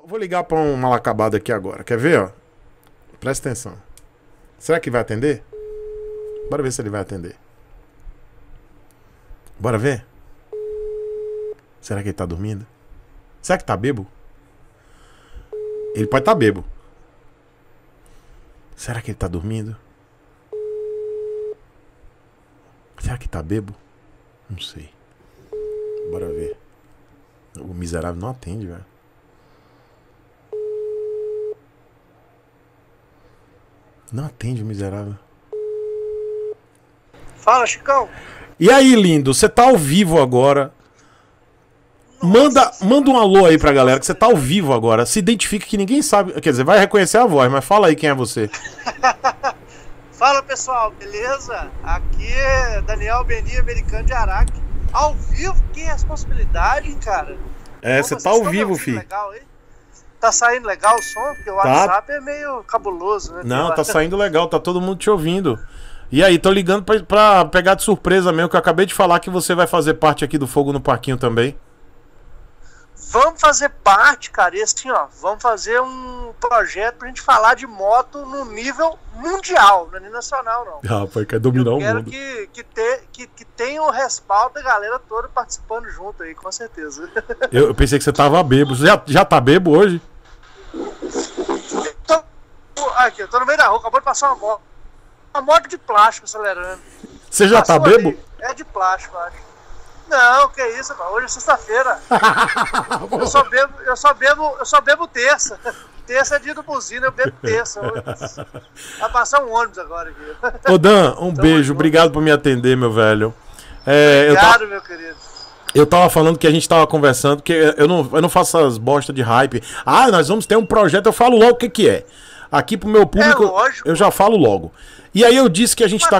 Vou ligar pra um mal acabado aqui agora. Quer ver, ó? Presta atenção. Será que vai atender? Bora ver se ele vai atender. Bora ver? Será que ele tá dormindo? Será que tá bebo? Ele pode estar bebo. Será que ele tá dormindo? Será que tá bebo? Não sei. Bora ver. O miserável não atende, velho. Não atende o miserável. Fala, Chicão. E aí, lindo? Você tá ao vivo agora. Manda um alô aí pra galera, que você tá ao vivo agora. Se identifica, que ninguém sabe. Quer dizer, vai reconhecer a voz, mas fala aí quem é você. Fala, pessoal, beleza? Aqui é Daniel Beni, americano de Araque. Ao vivo, que responsabilidade, hein, cara? É, você tá ao vivo, filho. Legal, hein? Tá saindo legal o som? Porque o WhatsApp é meio cabuloso, né? Não, tá saindo legal, tá todo mundo te ouvindo. E aí, tô ligando pra pegar de surpresa mesmo, que eu acabei de falar que você vai fazer parte aqui do Fogo no Parquinho também. Vamos fazer parte, cara, e assim, ó, vamos fazer um projeto pra gente falar de moto no nível mundial, não é nem nacional, não. Ah, pai, quer dominar o mundo. Eu quero que tenha o respaldo da galera toda participando junto aí, com certeza. Eu pensei que você tava bebo. Você já tá bebo hoje? Aqui, eu tô no meio da rua, acabou de passar uma moto. Uma moto de plástico acelerando. Você já tá bebo? Ali. É de plástico, acho. Não, que isso, cara. Hoje é sexta-feira. eu só bebo terça. Terça é dia do buzina, eu bebo terça. Vai passar um ônibus agora aqui. Ô Dan, um beijo, obrigado por me atender, meu velho. Obrigado, meu querido. Eu tava falando que a gente tava conversando, que eu não faço essas bosta de hype. Ah, nós vamos ter um projeto, eu falo logo o que é. Aqui pro meu público, eu já falo logo. E aí eu disse que a gente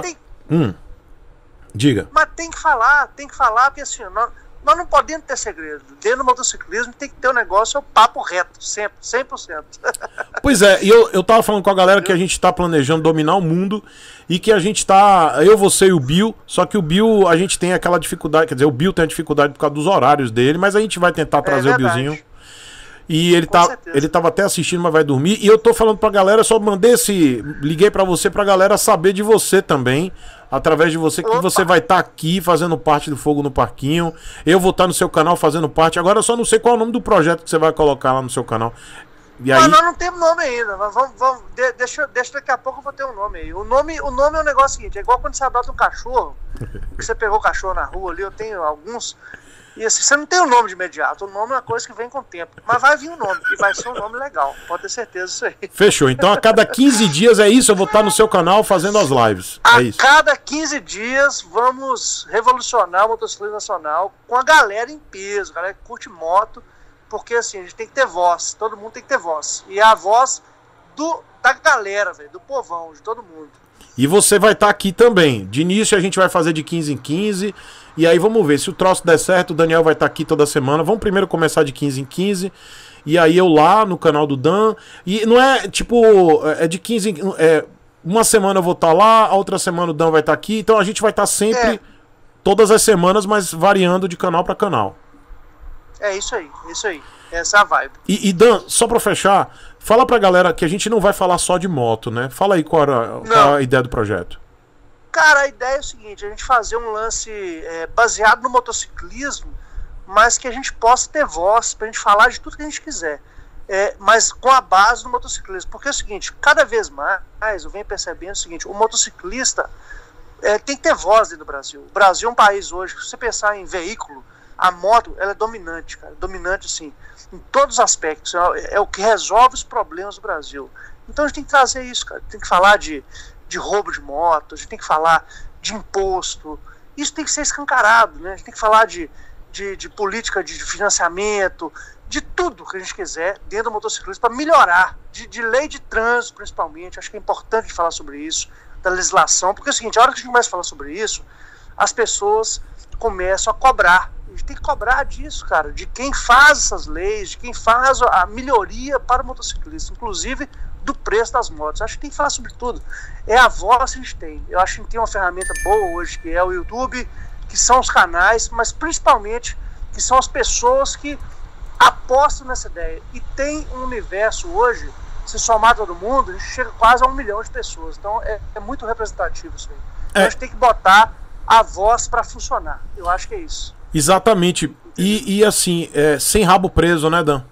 Diga. Mas tem que falar, porque assim, nós não podemos ter segredo. Dentro do motociclismo tem que ter um negócio, é o papo reto, sempre, 100%. Pois é, e eu tava falando com a galera que a gente tá planejando dominar o mundo e que a gente tá, você e o Bill, só que o Bill, a gente tem aquela dificuldade, quer dizer, o Bill tem a dificuldade por causa dos horários dele, mas a gente vai tentar trazer o Billzinho. E ele tava até assistindo, mas vai dormir. E eu tô falando pra galera, só liguei pra você, pra galera saber de você também, através de você, que você vai estar aqui fazendo parte do Fogo no Parquinho. Eu vou estar no seu canal fazendo parte. Agora eu só não sei qual é o nome do projeto que você vai colocar lá no seu canal. E aí... Mas nós não temos nome ainda. Deixa daqui a pouco eu vou ter um nome aí. O nome é um negócio seguinte, é igual quando você adota um cachorro, que você pegou o cachorro na rua ali, eu tenho alguns. E assim, você não tem o nome de imediato, o nome é uma coisa que vem com o tempo. Mas vai vir um nome, e vai ser um nome legal, pode ter certeza disso aí. Fechou, então a cada 15 dias é isso, eu vou estar no seu canal fazendo as lives. A cada 15 dias vamos revolucionar o motociclismo nacional com a galera em peso, a galera que curte moto, porque assim, a gente tem que ter voz, todo mundo tem que ter voz. E é a voz da galera, velho, do povão, de todo mundo. E você vai estar aqui também. De início a gente vai fazer de 15 em 15. E aí vamos ver, se o troço der certo, o Daniel vai estar aqui toda semana. Vamos primeiro começar de 15 em 15. E aí eu lá no canal do Dan. E não é tipo, é de 15 em... uma semana eu vou estar lá, a outra semana o Dan vai estar aqui. Então a gente vai estar sempre, todas as semanas, mas variando de canal para canal. É isso aí, isso aí. Essa é a vibe. E Dan, só pra fechar, fala pra galera que a gente não vai falar só de moto, né? Fala aí qual a ideia do projeto. Cara, a ideia é o seguinte, a gente fazer um lance baseado no motociclismo, mas que a gente possa ter voz pra gente falar de tudo que a gente quiser. Mas com a base do motociclismo. Porque é o seguinte, cada vez mais eu venho percebendo o seguinte, o motociclista tem que ter voz dentro do Brasil. O Brasil é um país hoje, se você pensar em veículo, a moto ela é dominante, cara. Dominante, assim, em todos os aspectos. É o que resolve os problemas do Brasil. Então a gente tem que trazer isso, cara. Tem que falar de roubo de moto, a gente tem que falar de imposto. Isso tem que ser escancarado, né? A gente tem que falar de política de financiamento, de tudo que a gente quiser dentro do motociclismo para melhorar. De lei de trânsito, principalmente. Acho que é importante falar sobre isso, da legislação. Porque é o seguinte, a hora que a gente começa a falar sobre isso, as pessoas começam a cobrar. A gente tem que cobrar disso, cara, de quem faz essas leis, de quem faz a melhoria para o motociclista, inclusive do preço das motos. Acho que tem que falar sobre tudo. É a voz que a gente tem. Eu acho que a gente tem uma ferramenta boa hoje, que é o YouTube, que são os canais, mas principalmente que são as pessoas que aposto nessa ideia. E tem um universo hoje, se somar todo mundo, a gente chega quase a 1 milhão de pessoas. Então é muito representativo isso aí. Então a gente tem que botar a voz para funcionar. Eu acho que é isso. Exatamente. E assim, sem rabo preso, né, Dan?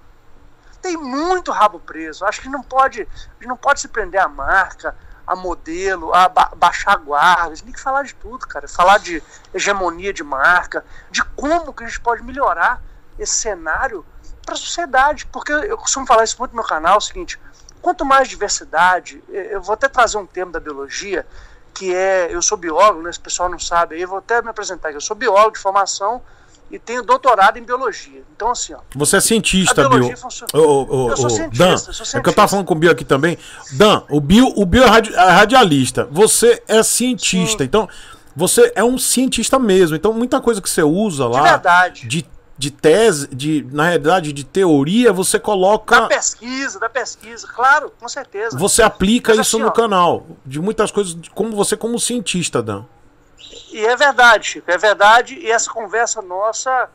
Tem muito rabo preso. Acho que a gente não pode se prender à marca, a modelo, a baixar a guarda. A gente tem que falar de tudo, cara. Falar de hegemonia de marca, de como que a gente pode melhorar esse cenário para a sociedade. Porque eu costumo falar isso muito no meu canal, é o seguinte: quanto mais diversidade, eu vou até trazer um termo da biologia, que eu sou biólogo, né, esse pessoal não sabe, aí eu vou até me apresentar aqui. Eu sou biólogo de formação e tenho doutorado em biologia. Então, assim, ó. Você é cientista, Bill. Eu sou cientista, Dan, sou cientista. É que eu tava falando com o Bill aqui também. Dan, o Bill é radialista. Você é cientista. Sim. Então, você é um cientista mesmo. Então, muita coisa que você usa lá. De verdade. De tese, na realidade, de teoria, você coloca. Da pesquisa, claro, com certeza. Você aplica isso assim, no canal. De muitas coisas, como cientista, Dan. E é verdade, Chico, é verdade. E essa conversa nossa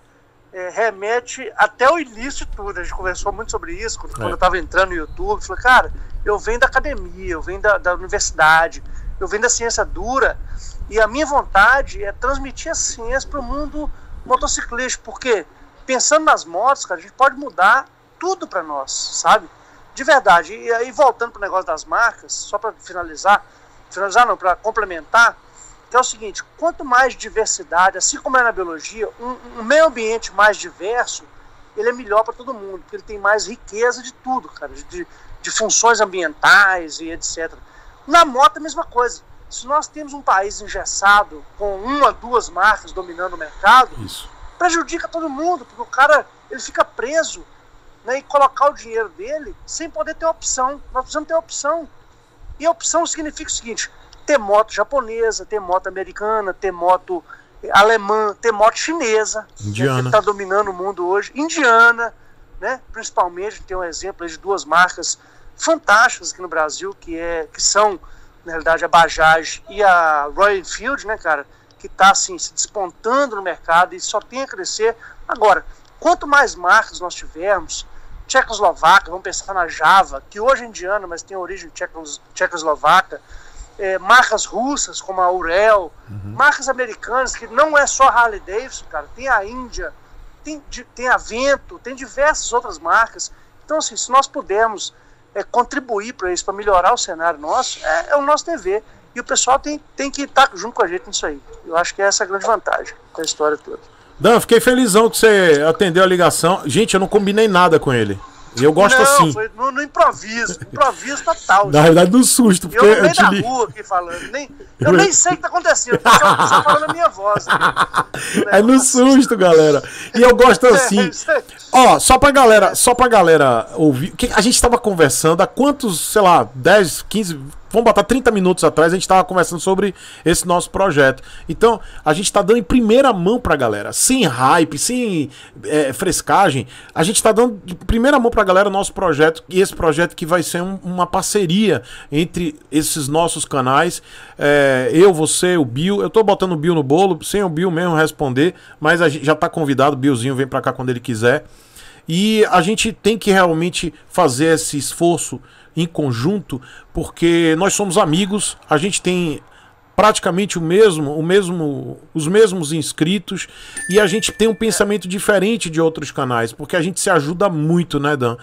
remete até o início de tudo. A gente conversou muito sobre isso quando eu estava entrando no YouTube. Falei, cara, eu venho da academia, eu venho da universidade, eu venho da ciência dura. E a minha vontade é transmitir a ciência para o mundo motociclista. Porque, pensando nas motos, cara, a gente pode mudar tudo para nós, sabe? De verdade. E aí, voltando para o negócio das marcas, só para finalizar não, para complementar, que é o seguinte: quanto mais diversidade, assim como é na biologia, um meio ambiente mais diverso, ele é melhor para todo mundo, porque ele tem mais riqueza de tudo, cara, de funções ambientais e etc. Na moto, a mesma coisa. Se nós temos um país engessado, com 1 a 2 marcas dominando o mercado, isso prejudica todo mundo, porque o cara ele fica preso, né, e colocar o dinheiro dele sem poder ter opção. Nós precisamos ter opção. E a opção significa o seguinte: ter moto japonesa, ter moto americana, ter moto alemã, ter moto chinesa, indiana, que está dominando o mundo hoje, indiana, né? Principalmente, tem um exemplo de 2 marcas fantásticas aqui no Brasil, que são, na realidade, a Bajaj e a Royal Enfield, né, cara? Que está assim, se despontando no mercado e só tem a crescer. Agora, quanto mais marcas nós tivermos, tchecoslovaca, vamos pensar na Java, que hoje é indiana, mas tem origem tchecoslovaca, marcas russas como a Urel, marcas americanas, que não é só Harley Davidson, cara, tem a Índia, tem a Vento, tem diversas outras marcas. Então, assim, se nós pudermos contribuir para isso, para melhorar o cenário nosso, é o nosso dever. E o pessoal tem que estar junto com a gente nisso aí. Eu acho que essa é a grande vantagem da história toda. Dan, fiquei felizão que você atendeu a ligação. Gente, eu não combinei nada com ele. E eu gosto assim. Foi no improviso total. Na realidade, no susto. Porque eu no meio da rua aqui falando. Eu nem sei o que tá acontecendo. Só falando a minha voz. Né? É no susto, galera. E eu gosto assim. Ó, só pra galera ouvir. Que a gente tava conversando há quantos, sei lá, 10, 15... Vamos botar 30 minutos atrás, a gente estava conversando sobre esse nosso projeto. Então, a gente está dando em primeira mão pra galera, sem hype, sem frescagem. A gente está dando de primeira mão pra galera o nosso projeto, e esse projeto que vai ser uma parceria entre esses nossos canais. Eu, você, o Bill. Eu tô botando o Bill no bolo, sem o Bill mesmo responder, mas a gente já tá convidado, o Billzinho vem pra cá quando ele quiser. E a gente tem que realmente fazer esse esforço em conjunto, porque nós somos amigos, a gente tem praticamente os mesmos inscritos, e a gente tem um pensamento diferente de outros canais, porque a gente se ajuda muito, né, Dan?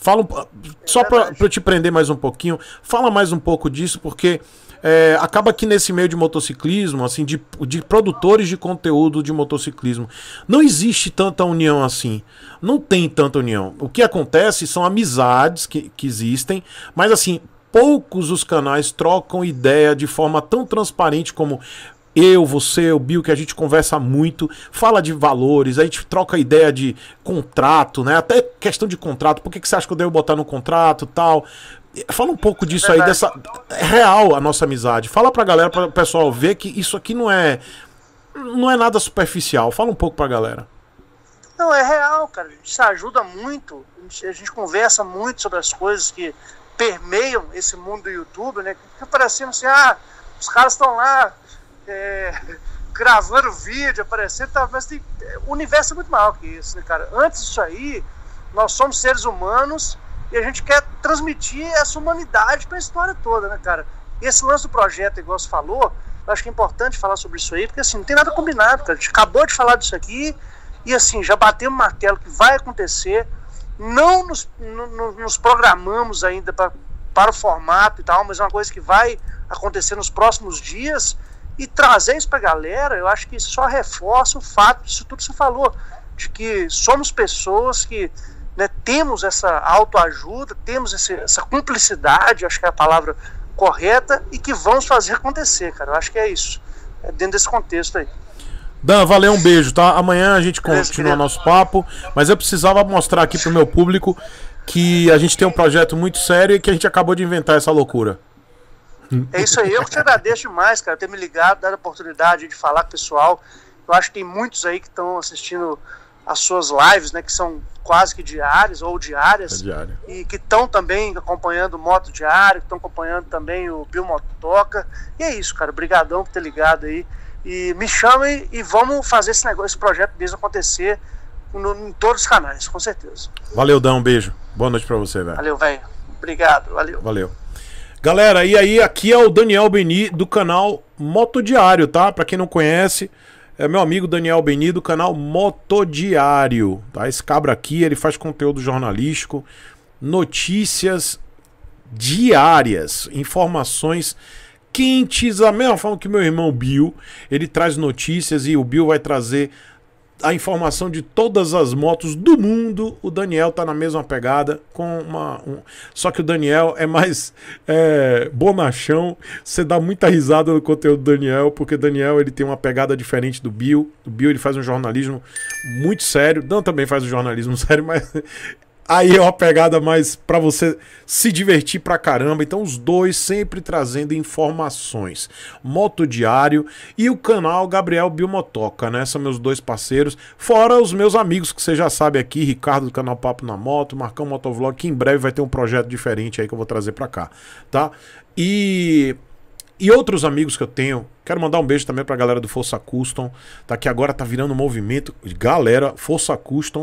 Só para eu te prender mais um pouquinho, fala mais um pouco disso, porque acaba que nesse meio de motociclismo, assim, de produtores de conteúdo de motociclismo, não existe tanta união assim. Não tem tanta união. O que acontece são amizades que existem, mas assim, poucos os canais trocam ideia de forma tão transparente como eu, você, o Bill, que a gente conversa muito, fala de valores, a gente troca ideia de contrato, né? Até questão de contrato. Por que você acha que eu devo botar no contrato e tal? Fala um pouco disso aí, dessa. É real a nossa amizade. Fala pra galera, para o pessoal ver que isso aqui não é nada superficial. Fala um pouco pra galera. Não, é real, cara. A gente se ajuda muito. A gente conversa muito sobre as coisas que permeiam esse mundo do YouTube, né? Que parecendo assim, os caras estão lá gravando vídeo, aparecendo, tá, mas o universo é muito maior que isso, né, cara? Antes disso aí, nós somos seres humanos e a gente quer transmitir essa humanidade para a história toda, né, cara? E esse lance do projeto, igual você falou, eu acho que é importante falar sobre isso aí, porque assim, não tem nada combinado, cara. A gente acabou de falar disso aqui e assim, já batemos o martelo que vai acontecer, não nos programamos ainda para o formato e tal, mas é uma coisa que vai acontecer nos próximos dias. E trazer isso pra galera, eu acho que isso só reforça o fato disso tudo que você falou, de que somos pessoas que, né, temos essa autoajuda, temos essa cumplicidade, acho que é a palavra correta, e que vamos fazer acontecer, cara. Eu acho que é isso, é dentro desse contexto aí. Dan, valeu, um beijo, tá? Amanhã a gente continua nosso papo, mas eu precisava mostrar aqui pro meu público que a gente tem um projeto muito sério e que a gente acabou de inventar essa loucura. É isso aí, eu que te agradeço demais, cara, ter me ligado, dado a oportunidade de falar com o pessoal. Eu acho que tem muitos aí que estão assistindo as suas lives, né, que são quase que diárias ou diárias, e que estão também acompanhando o Moto Diário, que estão acompanhando também o Bill Motoca. E é isso, cara, brigadão por ter ligado aí. E me chamem e vamos fazer esse negócio, esse projeto mesmo acontecer em todos os canais, com certeza. Valeu, Dan, um beijo. Boa noite pra você, velho. Valeu, velho. Obrigado, valeu. Valeu. Galera, e aí, aqui é o Daniel Beni do canal Moto Diário, tá? Pra quem não conhece, é meu amigo Daniel Beni do canal Moto Diário, tá? Esse cabra aqui, ele faz conteúdo jornalístico, notícias diárias, informações quentes, da mesma forma que meu irmão Bill, ele traz notícias e o Bill vai trazer a informação de todas as motos do mundo. O Daniel tá na mesma pegada, com só que o Daniel é mais bonachão. Você dá muita risada no conteúdo do Daniel, porque o Daniel ele tem uma pegada diferente do Bill. O Bill ele faz um jornalismo muito sério. Dan também faz um jornalismo sério, mas aí é uma pegada mais pra você se divertir pra caramba. Então os dois sempre trazendo informações. Moto Diário e o canal Gabriel Bill Motoca, né? São meus dois parceiros. Fora os meus amigos que você já sabe aqui. Ricardo do canal Papo na Moto, Marcão Motovlog, que em breve vai ter um projeto diferente aí que eu vou trazer pra cá, tá? E outros amigos que eu tenho. Quero mandar um beijo também pra galera do Força Custom, tá? Que agora tá virando um movimento. Galera, Força Custom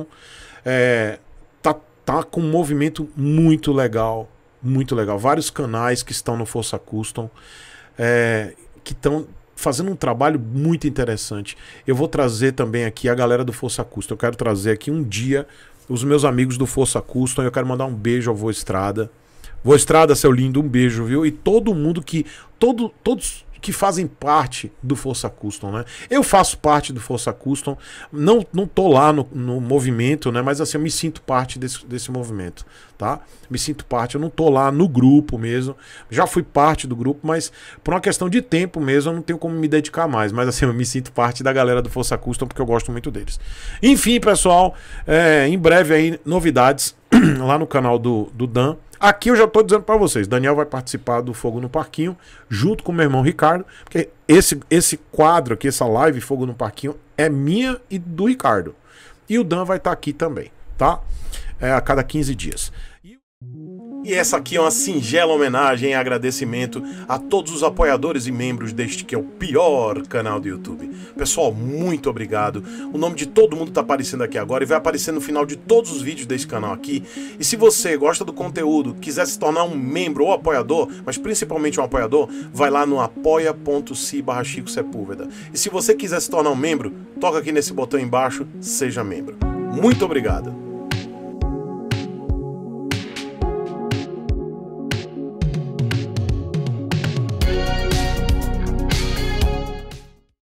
tá com um movimento muito legal, muito legal. Vários canais que estão no Força Custom, que estão fazendo um trabalho muito interessante. Eu vou trazer também aqui a galera do Força Custom. Eu quero trazer aqui um dia os meus amigos do Força Custom. Eu quero mandar um beijo ao Vô Estrada. Vô Estrada, seu lindo, um beijo, viu? E todo mundo que... Todos que fazem parte do Força Custom, né? Eu faço parte do Força Custom, não tô lá no movimento, né? Mas assim, eu me sinto parte desse movimento, tá? Me sinto parte, eu não tô lá no grupo mesmo, já fui parte do grupo, mas por uma questão de tempo mesmo, eu não tenho como me dedicar mais, mas assim, eu me sinto parte da galera do Força Custom, porque eu gosto muito deles. Enfim, pessoal, em breve aí, novidades lá no canal do Dan. Aqui eu já tô dizendo pra vocês, Daniel vai participar do Fogo no Parquinho, junto com meu irmão Ricardo, porque esse quadro aqui, essa live Fogo no Parquinho, é minha e do Ricardo. E o Dan vai estar aqui também, tá? A cada 15 dias. E essa aqui é uma singela homenagem e agradecimento a todos os apoiadores e membros deste que é o pior canal do YouTube. Pessoal, muito obrigado. O nome de todo mundo tá aparecendo aqui agora e vai aparecer no final de todos os vídeos desse canal aqui. E se você gosta do conteúdo, quiser se tornar um membro ou apoiador, mas principalmente um apoiador, vai lá no apoia.se/Chico Sepúlveda. E se você quiser se tornar um membro, toca aqui nesse botão embaixo, seja membro. Muito obrigado.